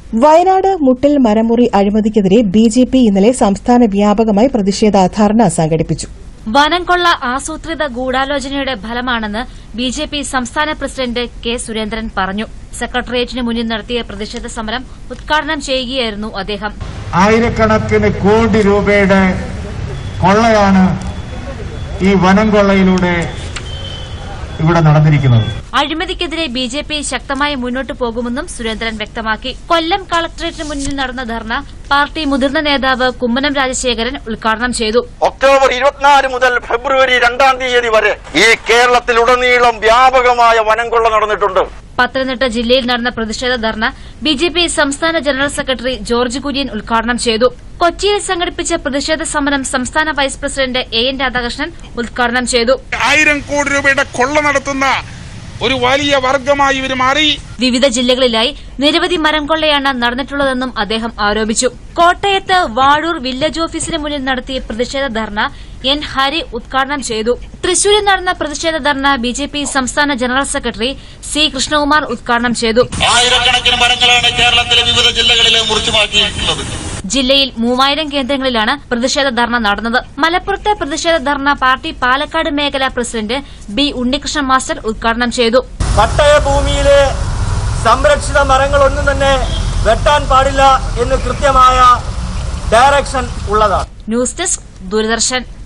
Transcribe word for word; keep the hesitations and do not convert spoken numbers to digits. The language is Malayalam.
വയനാട് മുട്ടിൽ മരമുറി അഴിമതിക്കെതിരെ ബി ജെ പി ഇന്നലെ സംസ്ഥാന വ്യാപകമായി പ്രതിഷേധ ധർണ സംഘടിപ്പിച്ചു. വനംകൊള്ള ആസൂത്രിത ഗൂഢാലോചനയുടെ ഫലമാണെന്ന് ബി ജെ പി സംസ്ഥാന പ്രസിഡന്റ് കെ സുരേന്ദ്രൻ പറഞ്ഞു. സെക്രട്ടേറിയറ്റിന് മുന്നിൽ നടത്തിയ പ്രതിഷേധ സമരം ഉദ്ഘാടനം ചെയ്യുകയായിരുന്നു അദ്ദേഹം. ആയിരക്കണക്കിന് കോടി രൂപയുടെ കൊള്ളയാണ് ഈ വനം കൊള്ളയിലൂടെ ഇവിടെ നടന്നിരിക്കുന്നത്. അഴിമതിക്കെതിരെ ബി ജെ പി ശക്തമായി മുന്നോട്ടു പോകുമെന്നും സുരേന്ദ്രൻ വ്യക്തമാക്കി. കൊല്ലം കളക്ടറേറ്റിന് മുന്നിൽ നടന്ന ധർണ പാർട്ടി മുതിർന്ന നേതാവ് കുമ്മനം രാജശേഖരൻ ഉദ്ഘാടനം ചെയ്തു. ഒക്ടോബർ ഇരുപത്തിനാല് മുതൽ ഫെബ്രുവരി രണ്ടാം തീയതി വരെ ഈ കേരളത്തിലുടനീളം വ്യാപകമായ വനംകൊള്ള നടന്നിട്ടുണ്ട്. പത്തനംതിട്ട ജില്ലയിൽ നടന്ന പ്രതിഷേധ ധർണ ബി ജെ പി സംസ്ഥാന ജനറൽ സെക്രട്ടറി ജോർജ് കുര്യൻ ഉദ്ഘാടനം ചെയ്തു. കൊച്ചിയിൽ സംഘടിപ്പിച്ച പ്രതിഷേധ സമരം സംസ്ഥാന vice president A N Radhakrishnan ഉദ്ഘാടനം ചെയ്തു. ആയിരം കോടി രൂപയുടെ കൊള്ള നടത്തുന്ന ഒരു വലിയ വർഗമായി ഇവർ മാറി. വിവിധ ജില്ലകളിലായി നിരവധി മരം കൊള്ളയാണ് നടന്നിട്ടുള്ളതെന്നും അദ്ദേഹം ആരോപിച്ചു. കോട്ടയത്ത് വാഴൂർ വില്ലേജ് ഓഫീസിന് മുന്നിൽ നടത്തിയ പ്രതിഷേധ ധർണ എൻ ഹരി ഉദ്ഘാടനം ചെയ്തു. തൃശൂരിൽ നടന്ന പ്രതിഷേധ ധർണ ബി ജെ പി സംസ്ഥാന ജനറൽ സെക്രട്ടറി സി കൃഷ്ണകുമാർ ഉദ്ഘാടനം ചെയ്തു. ആയിരക്കണക്കിന് മരങ്ങളാണ് കേരളത്തിലെ വിവിധ ജില്ലകളിലെ മുറിച്ചുമാറ്റിയിട്ടുള്ളത്. ജില്ലയിൽ മൂവായിരം കേന്ദ്രങ്ങളിലാണ് പ്രതിഷേധ ധർണ നടന്നത്. മലപ്പുറത്തെ പ്രതിഷേധ ധർണ പാർട്ടി പാലക്കാട് മേഖലാ പ്രസിഡന്റ് ബി ഉണ്ണികൃഷ്ണൻ മാസ്റ്റർ ഉദ്ഘാടനം ചെയ്തു. പട്ടയ ഭൂമിയിലെ സംരക്ഷിത മരങ്ങളൊന്നും തന്നെ വെട്ടാൻ പാടില്ല എന്ന് കൃത്യമായ ഡയറക്ഷൻ ഉള്ളതാണ്. News desk Doordarshan.